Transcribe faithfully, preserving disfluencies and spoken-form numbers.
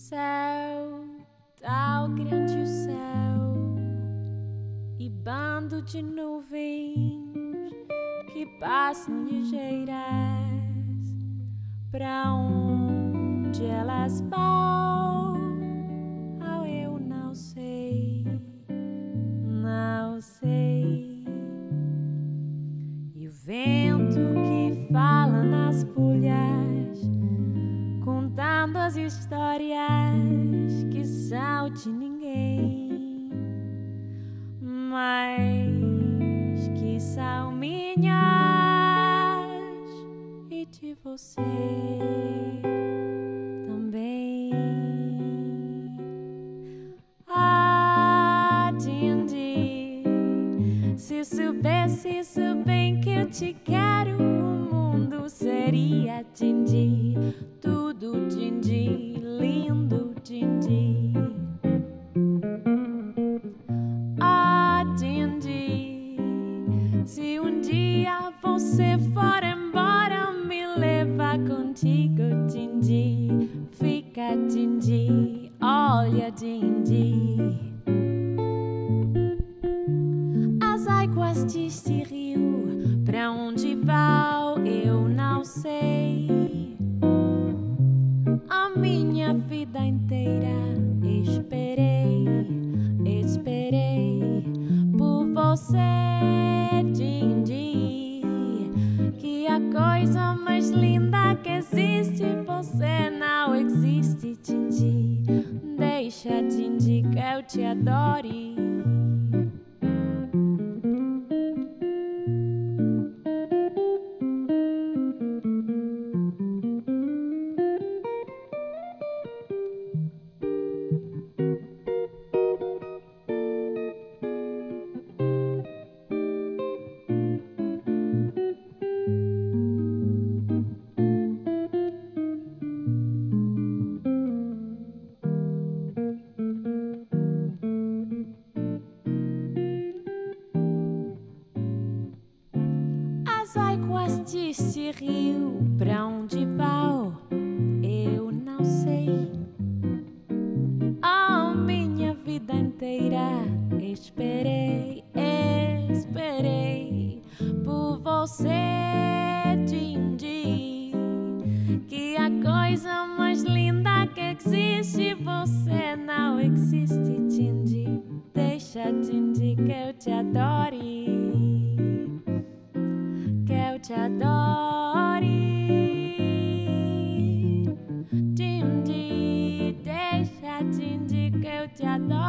Céu, tal grande o céu e bando de nuvens que passam ligeiras, pra onde elas vão, oh, eu não sei, não sei. E o vento que fala nas folhas, contando as histórias que são de ninguém, mas que são minhas e de você também. Ah, Dindi, se soubesse bem que eu te quero, o mundo seria Dindi, tudo Dindi, lindo Dindi. Ah, Dindi, se um dia você for embora, me leva contigo, Dindi, fica Dindi, olha Dindi. As águas deste rio, pra onde vão, eu não sei. A minha vida inteira esperei, esperei por você, Dindi, que a coisa mais linda que existe, você não existe, Dindi. Deixa, Dindi, que eu te adore. As águas deste rio, pra onde vão, eu não sei. A minha vida inteira esperei, esperei por você, Dindi, que a coisa mais linda que existe, você não existe, Dindi. Deixa, Dindi, que eu te adore, que eu te adore, Dindi, deixa, Dindi, que eu te adore.